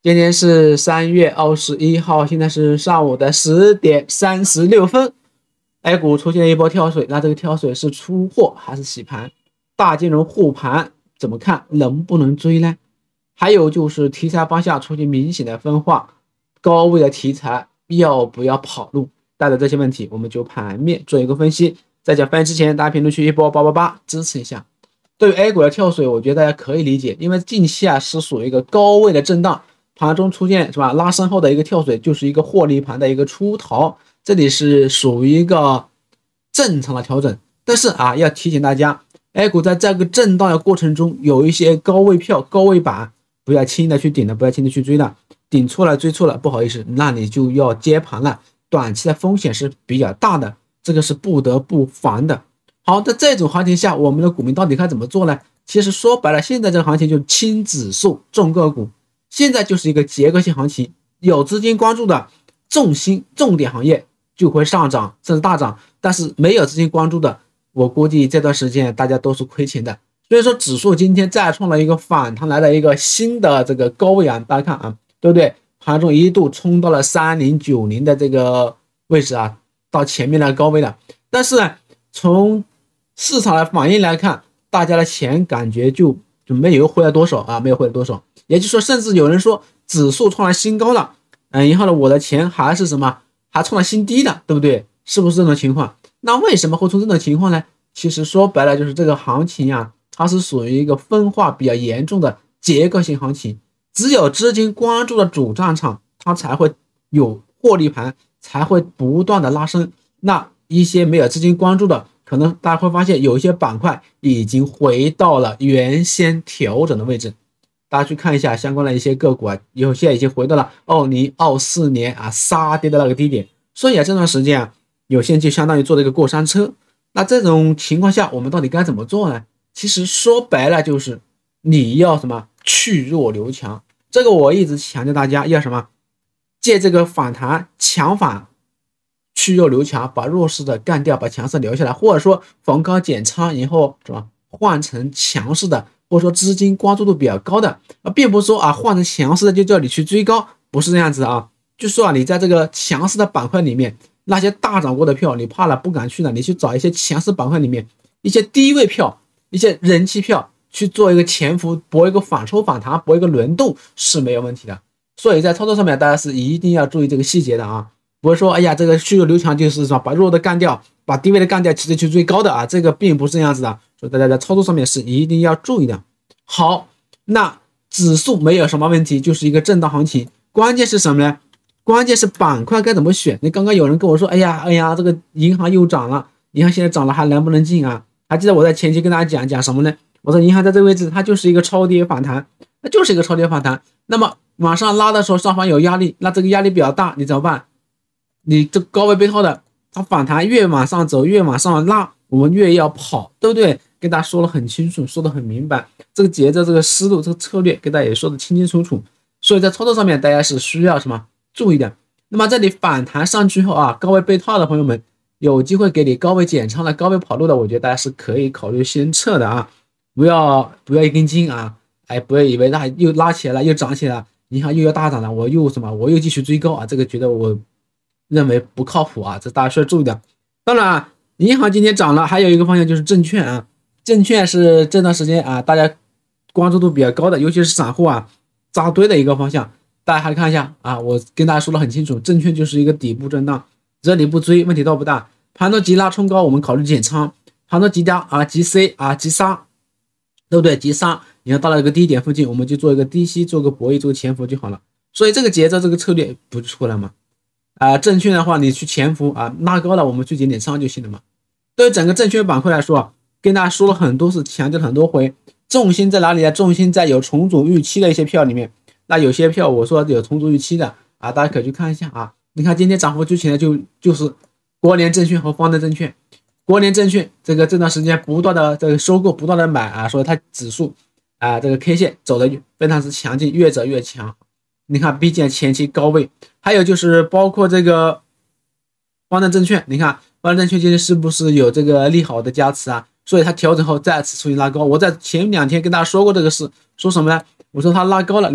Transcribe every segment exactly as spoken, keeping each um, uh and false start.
今天是三月二十一号，现在是上午的十点三十六分。A 股出现了一波跳水，那这个跳水是出货还是洗盘？大金融护盘怎么看？能不能追呢？还有就是题材方向出现明显的分化，高位的题材要不要跑路？带着这些问题，我们就盘面做一个分析。在讲分析之前，大家评论区一波八八八支持一下。对于 A 股的跳水，我觉得大家可以理解，因为近期啊是属于一个高位的震荡。盘中出现是吧？拉升后的一个跳水，就是一个获利盘的一个出逃，这里是属于一个正常的调整。但是啊，要提醒大家 ，A 股在这个震荡的过程中，有一些高位票、高位板，不要轻易的去顶了，不要轻易的去追了，顶错了、追错了，不好意思，那你就要接盘了，短期的风险是比较大的，这个是不得不防的。好，在这种行情下，我们的股民到底该怎么做呢？其实说白了，现在这个行情就是轻指数、重个股。现在就是一个结构性行情，有资金关注的重心重点行业就会上涨甚至大涨，但是没有资金关注的，我估计这段时间大家都是亏钱的。所以说指数今天再创了一个反弹来的一个新的这个高位啊，大家看啊，对不对？盘中一度冲到了三零九零的这个位置啊，到前面的高位了。但是呢，从市场的反应来看，大家的钱感觉就就没有回来多少啊，没有回来多少。也就是说，甚至有人说指数创了新高了，嗯，然后呢，我的钱还是什么，还创了新低的，对不对？是不是这种情况？那为什么会出这种情况呢？其实说白了就是这个行情啊，它是属于一个分化比较严重的结构性行情，只有资金关注的主战场，它才会有获利盘，才会不断的拉升。那一些没有资金关注的，可能大家会发现有一些板块已经回到了原先调整的位置。大家去看一下相关的一些个股啊，有些已经回到了二零二四年啊杀跌的那个低点，所以啊这段时间啊，有些人就相当于做了一个过山车。那这种情况下，我们到底该怎么做呢？其实说白了就是你要什么去弱留强，这个我一直强调大家要什么，借这个反弹强反去弱留强，把弱势的干掉，把强势留下来，或者说逢高减仓，然后什么换成强势的。或者说资金关注度比较高的啊，并不是说啊换成强势的就叫你去追高，不是这样子啊。就说啊你在这个强势的板块里面，那些大涨过的票你怕了不敢去了，你去找一些强势板块里面一些低位票、一些人气票去做一个潜伏，博一个反抽反弹，博一个轮动是没有问题的。所以在操作上面，大家是一定要注意这个细节的啊，不是说哎呀这个去弱留强就是说把弱的干掉，把低位的干掉，直接去追高的啊，这个并不是这样子的。所以大家在操作上面是一定要注意的。好，那指数没有什么问题，就是一个震荡行情。关键是什么呢？关键是板块该怎么选。你刚刚有人跟我说，哎呀，哎呀，这个银行又涨了，银行现在涨了，还能不能进啊？还记得我在前期跟大家讲讲什么呢？我说银行在这个位置，它就是一个超跌反弹，那就是一个超跌反弹。那么往上拉的时候，上方有压力，那这个压力比较大，你怎么办？你这高位被套的，它反弹越往上走，越往上拉，我们越要跑，对不对？跟大家说得很清楚，说得很明白，这个节奏、这个思路、这个策略，跟大家也说得清清楚楚。所以在操作上面，大家是需要什么注意的？那么这里反弹上去后啊，高位被套的朋友们，有机会给你高位减仓的、高位跑路的，我觉得大家是可以考虑先撤的啊，不要不要一根筋啊，哎，不要以为那又拉起来了，又涨起来了，银行又要大涨了，我又什么，我又继续追高啊，这个觉得我认为不靠谱啊，这大家需要注意的。当然啊，银行今天涨了，还有一个方向就是证券啊。证券是这段时间啊，大家关注度比较高的，尤其是散户啊扎堆的一个方向。大家还看一下啊，我跟大家说的很清楚，证券就是一个底部震荡，只要你不追，问题都不大。盘中急拉冲高，我们考虑减仓；盘中急跌啊、急 C 啊、急杀，对不对？急杀，你要到了一个低点附近，我们就做一个低吸，做个博弈，做个潜伏就好了。所以这个节奏、这个策略不就出来吗？啊，证券的话，你去潜伏啊，拉高了我们去减点仓就行了嘛。对于整个证券板块来说，跟大家说了很多次，强调了很多回，重心在哪里呢？重心在有重组预期的一些票里面。那有些票我说有重组预期的啊，大家可以去看一下啊。你看今天涨幅最强的就就是国联证券和方正证券。国联证券这个这段时间不断的这个收购，不断的买啊，所以它指数啊这个 K 线走的非常之强劲，越走越强。你看逼近前期高位，还有就是包括这个方正证券，你看方正证券今天是不是有这个利好的加持啊？所以它调整后再次出现拉高。我在前两天跟大家说过这个事，说什么呢？我说它拉高了，你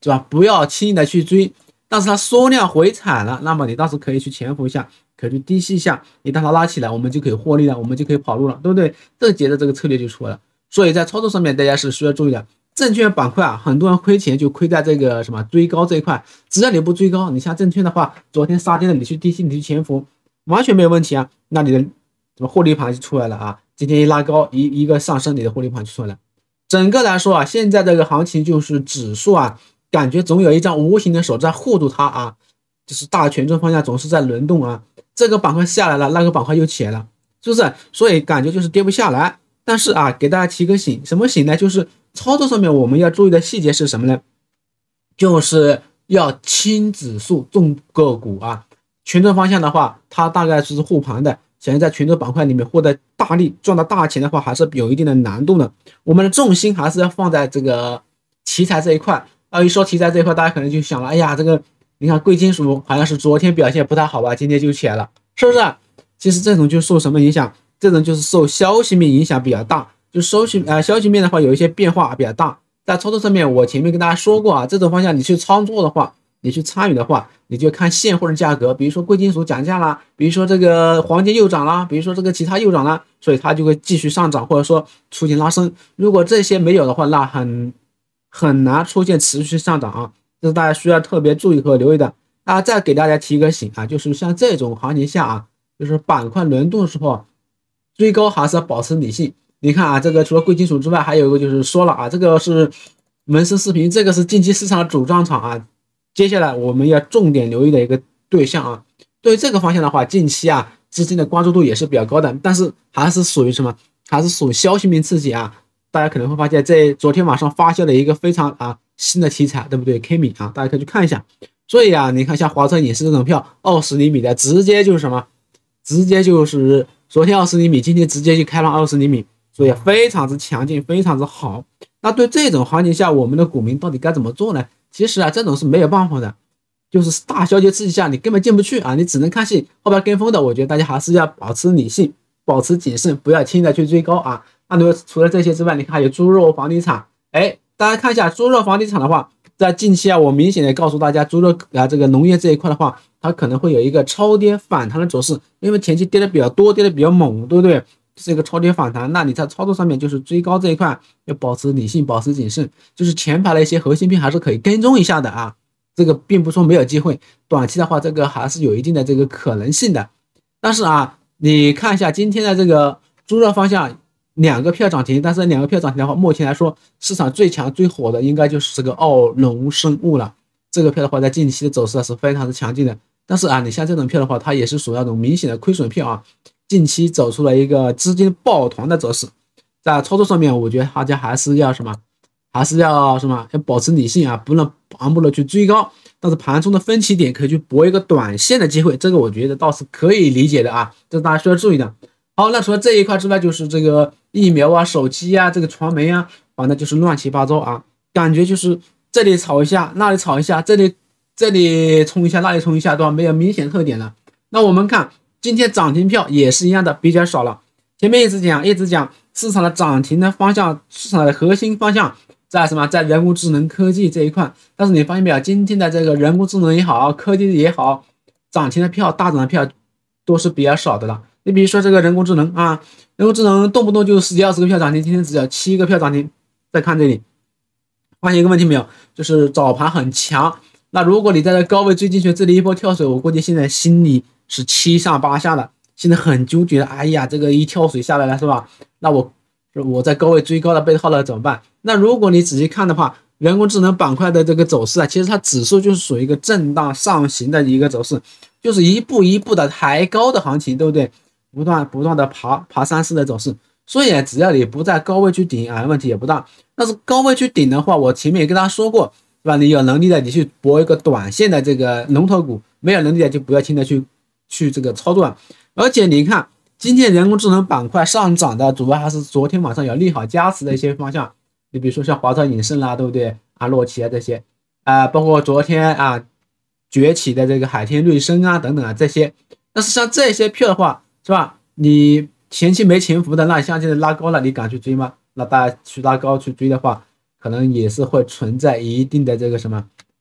是吧？不要轻易的去追。但是它缩量回踩了，那么你当时可以去潜伏一下，可以去低吸一下，一旦它拉起来，我们就可以获利了，我们就可以跑路了，对不对？这节的这个策略就出来了。所以在操作上面，大家是需要注意的。证券板块啊，很多人亏钱就亏在这个什么追高这一块。只要你不追高，你像证券的话，昨天杀跌了，你去低吸，你去潜伏，完全没有问题啊。那你的什么获利盘就出来了啊？今天一拉高，一一个上升，你的获利盘就出来了。整个来说啊，现在这个行情就是指数啊。感觉总有一张无形的手在护住它啊，就是大权重方向总是在轮动啊。这个板块下来了，那个板块又起来了，是不是？所以感觉就是跌不下来。但是啊，给大家提个醒，什么醒呢？就是操作上面我们要注意的细节是什么呢？就是要轻指数重个股啊。权重方向的话，它大概是护盘的，想要在权重板块里面获得大利赚到大钱的话，还是有一定的难度的。我们的重心还是要放在这个题材这一块。啊，一说题材这一块，大家可能就想了，哎呀，这个你看贵金属好像是昨天表现不太好吧，今天就起来了，是不是？其实这种就受什么影响？这种就是受消息面影响比较大，就消息呃消息面的话有一些变化比较大。在操作上面，我前面跟大家说过啊，这种方向你去操作的话，你去参与的话，你就看现货的价格，比如说贵金属涨价啦，比如说这个黄金又涨啦，比如说这个其他又涨啦，所以它就会继续上涨，或者说出现拉升。如果这些没有的话，那很。很难出现持续上涨啊，这是大家需要特别注意和留意的啊。再给大家提个醒啊，就是像这种行情下啊，就是板块轮动的时候，追高还是要保持理性。你看啊，这个除了贵金属之外，还有一个就是说了啊，这个是文森视频，这个是近期市场的主战场啊。接下来我们要重点留意的一个对象啊，对于这个方向的话，近期啊资金的关注度也是比较高的，但是还是属于什么？还是属于消息面刺激啊。大家可能会发现，在昨天晚上发酵的一个非常啊新的题材，对不对 ？K 米啊，大家可以去看一下。所以啊，你看像华晨影视这种票，二十厘米的，直接就是什么？直接就是昨天二十厘米，今天直接就开了二十厘米，所以非常之强劲，非常之好。那对这种行情下，我们的股民到底该怎么做呢？其实啊，这种是没有办法的，就是大消息刺激下，你根本进不去啊，你只能看戏，后边跟风的，我觉得大家还是要保持理性，保持谨慎，不要轻易的去追高啊。那如果除了这些之外，你看还有猪肉房地产，哎，大家看一下猪肉房地产的话，在近期啊，我明显的告诉大家，猪肉啊这个农业这一块的话，它可能会有一个超跌反弹的走势，因为前期跌的比较多，跌的比较猛，对不对？是一个超跌反弹，那你在操作上面就是追高这一块要保持理性，保持谨慎，就是前排的一些核心片还是可以跟踪一下的啊，这个并不说没有机会，短期的话这个还是有一定的这个可能性的。但是啊，你看一下今天的这个猪肉方向。两个票涨停，但是两个票涨停的话，目前来说市场最强最火的应该就是这个奥龙生物了。这个票的话，在近期的走势是非常的强劲的。但是啊，你像这种票的话，它也是属于那种明显的亏损票啊。近期走出了一个资金抱团的走势，在操作上面，我觉得大家还是要什么，还是要什么，要保持理性啊，不能盲目的去追高。但是盘中的分歧点可以去搏一个短线的机会，这个我觉得倒是可以理解的啊，这是大家需要注意的。好，那除了这一块之外，就是这个疫苗啊、手机啊、这个传媒啊，反正就是乱七八糟啊，感觉就是这里炒一下，那里炒一下，这里这里冲一下，那里冲一下，对吧？没有明显特点了。那我们看今天涨停票也是一样的，比较少了。前面一直讲，一直讲市场的涨停的方向，市场的核心方向在什么？在人工智能科技这一块。但是你发现没有，今天的这个人工智能也好，科技也好，涨停的票、大涨的票都是比较少的了。你比如说这个人工智能啊，人工智能动不动就十几二十个票涨停，今天只有七个票涨停。再看这里，发现一个问题没有？就是早盘很强，那如果你在这高位追进去，这里一波跳水，我估计现在心里是七上八下的，现在很纠结的。哎呀，这个一跳水下来了是吧？那我我在高位追高的被套了怎么办？那如果你仔细看的话，人工智能板块的这个走势啊，其实它指数就是属于一个震荡上行的一个走势，就是一步一步的抬高的行情，对不对？不断不断的爬爬山式的走势，所以只要你不在高位去顶啊，问题也不大。但是高位去顶的话，我前面也跟大家说过，是吧？你有能力的，你去搏一个短线的这个龙头股；没有能力的，就不要轻易的去去这个操作。而且你看，今天人工智能板块上涨的主要还是昨天晚上有利好加持的一些方向，你比如说像华超影视啦，对不对？啊，洛奇啊这些，啊，包括昨天啊崛起的这个海天瑞声啊等等啊这些。但是像这些票的话，是吧？你前期没潜伏的，那像现在拉高了，你敢去追吗？那大家去拉高去追的话，可能也是会存在一定的这个什么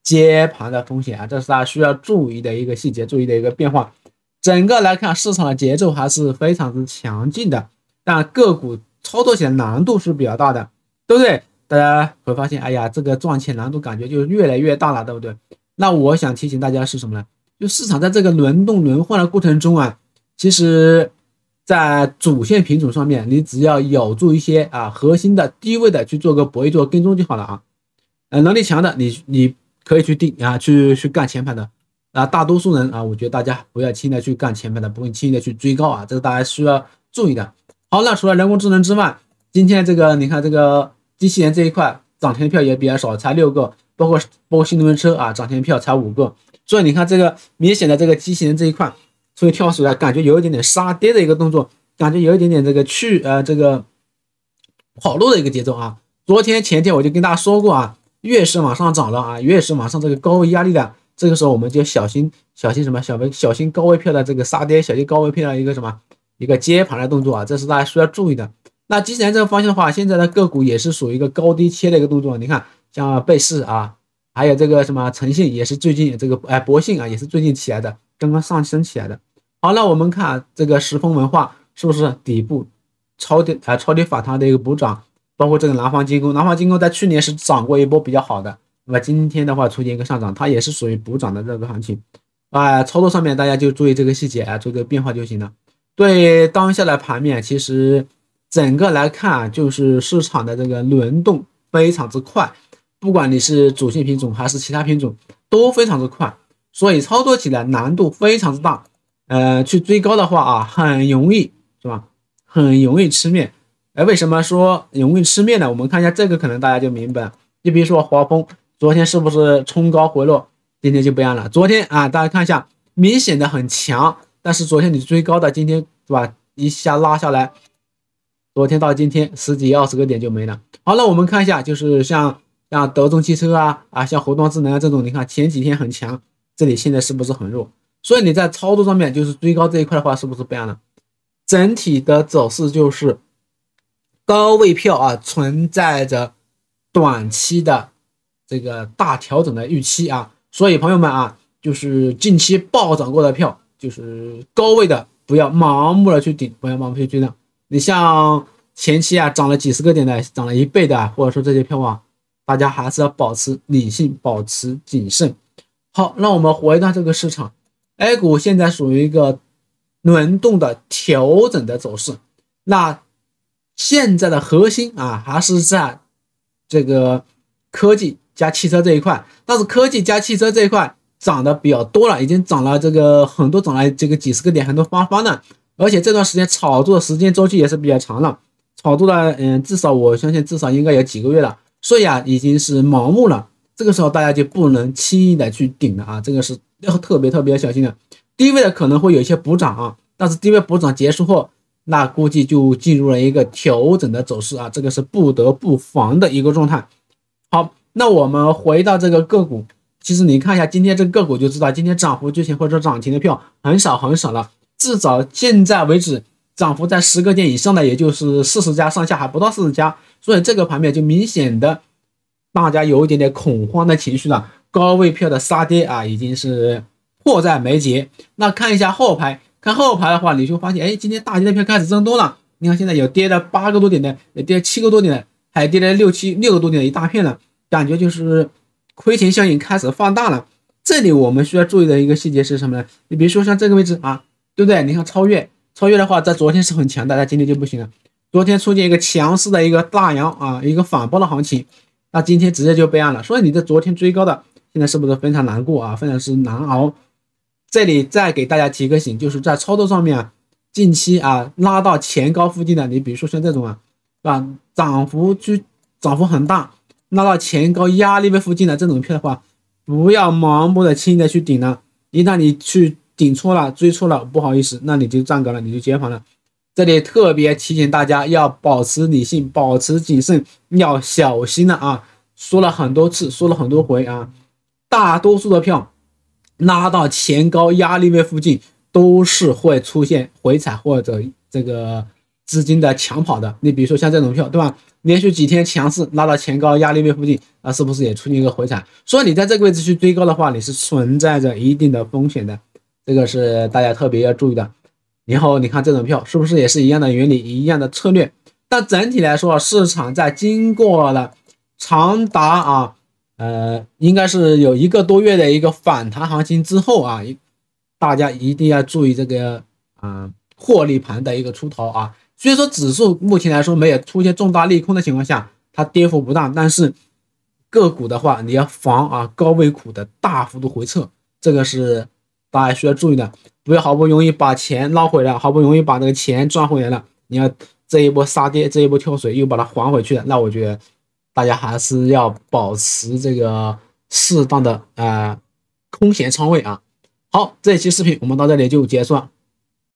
接盘的风险啊，这是大家需要注意的一个细节，注意的一个变化。整个来看，市场的节奏还是非常之强劲的，但个股操作起来难度是比较大的，对不对？大家会发现，哎呀，这个赚钱难度感觉就越来越大了，对不对？那我想提醒大家是什么呢？就市场在这个轮动轮换的过程中啊，其实在主线品种上面，你只要有住一些啊核心的低位的去做个博弈做跟踪就好了啊。呃，能力强的你你可以去定啊，去去干前排的。啊，大多数人啊，我觉得大家不要轻易的去干前排的，不会轻易的去追高啊，这个大家需要注意的。好，那除了人工智能之外，今天这个你看这个机器人这一块涨停票也比较少，才六个，包括包括新能源车啊，涨停票才五个，所以你看这个明显的这个机器人这一块，所以跳水啊，感觉有一点点杀跌的一个动作，感觉有一点点这个去呃这个跑路的一个节奏啊。昨天前天我就跟大家说过啊，越是往上涨了啊，越是往上这个高位压力的。这个时候我们就小心小心什么小小心高位票的这个杀跌，小心高位票的一个什么一个接盘的动作啊，这是大家需要注意的。那机器人这个方向的话，现在的个股也是属于一个高低切的一个动作。你看，像贝氏啊，还有这个什么诚信也是最近这个哎博信啊也是最近起来的，刚刚上升起来的。好，那我们看这个时丰文化是不是底部超跌啊超跌反弹的一个补涨，包括这个南方精工，南方精工在去年是涨过一波比较好的。那么今天的话出现一个上涨，它也是属于补涨的这个行情啊、呃。操作上面大家就注意这个细节啊，注意这个变化就行了。对当下的盘面，其实整个来看就是市场的这个轮动非常之快，不管你是主线品种还是其他品种都非常之快，所以操作起来难度非常之大。呃，去追高的话啊，很容易是吧？很容易吃面。哎，为什么说容易吃面呢？我们看一下这个，可能大家就明白了。就比如说华丰。昨天是不是冲高回落？今天就不一样了。昨天啊，大家看一下，明显的很强，但是昨天你追高的，今天是吧？一下拉下来，昨天到今天十几二十个点就没了。好了，我们看一下，就是像像德众汽车啊啊，像活动智能啊这种，你看前几天很强，这里现在是不是很弱？所以你在操作上面，就是追高这一块的话，是不是不一样了？整体的走势就是高位票啊，存在着短期的这个大调整的预期啊，所以朋友们啊，就是近期暴涨过的票，就是高位的，不要盲目的去顶，不要盲目去追涨。你像前期啊涨了几十个点的，涨了一倍的，或者说这些票啊，大家还是要保持理性，保持谨慎。好，那我们回到这个市场 ，A 股现在属于一个轮动的调整的走势，那现在的核心啊还是在这个科技加汽车这一块，但是科技加汽车这一块涨的比较多了，已经涨了这个很多，涨了这个几十个点，很多翻番了，而且这段时间炒作的时间周期也是比较长了，炒作了嗯，至少我相信至少应该有几个月了，所以啊已经是盲目了，这个时候大家就不能轻易的去顶了啊，这个是要特别特别小心的。低位的可能会有一些补涨啊，但是低位补涨结束后，那估计就进入了一个调整的走势啊，这个是不得不防的一个状态。好，那我们回到这个个股，其实你看一下今天这个个股就知道，今天涨幅最前或者涨停的票很少很少了，至少现在为止涨幅在十个点以上的也就是四十家上下，还不到四十家，所以这个盘面就明显的大家有一点点恐慌的情绪了，高位票的杀跌啊已经是迫在眉睫。那看一下后排，看后排的话，你就发现，哎，今天大跌的票开始增多了。你看现在有跌了八个多点的，也跌了七个多点的，还跌了六七六个多点的一大片了，感觉就是亏钱效应开始放大了。这里我们需要注意的一个细节是什么呢？你比如说像这个位置啊，对不对？你看超越，超越的话，在昨天是很强的，在今天就不行了。昨天出现一个强势的一个大阳啊，一个反包的行情，那今天直接就备案了。所以你在昨天追高的，现在是不是非常难过啊？非常是难熬。这里再给大家提个醒，就是在操作上面啊，近期啊拉到前高附近的，你比如说像这种啊，是吧？涨幅去涨幅很大，拉到前高压力位附近的这种票的话，不要盲目的轻易的去顶了。一旦你去顶错了，追错了，不好意思，那你就站岗了，你就接盘了。这里特别提醒大家要保持理性，保持谨慎，要小心了啊！说了很多次，说了很多回啊，大多数的票拉到前高压力位附近都是会出现回踩或者这个资金的抢跑的。你比如说像这种票，对吧？ 连续几天强势拉到前高压力位附近，那是不是也出现一个回踩？所以你在这个位置去追高的话，你是存在着一定的风险的，这个是大家特别要注意的。然后你看这种票是不是也是一样的原理，一样的策略？但整体来说，市场在经过了长达啊呃应该是有一个多月的一个反弹行情之后啊，大家一定要注意这个啊、呃、获利盘的一个出头啊。虽然说指数目前来说没有出现重大利空的情况下，它跌幅不大，但是个股的话，你要防啊高位股的大幅度回撤，这个是大家需要注意的。不要好不容易把钱捞回来，好不容易把这个钱赚回来了，你要这一波杀跌，这一波跳水又把它还回去了，那我觉得大家还是要保持这个适当的啊、呃、空闲仓位啊。好，这一期视频我们到这里就结束了。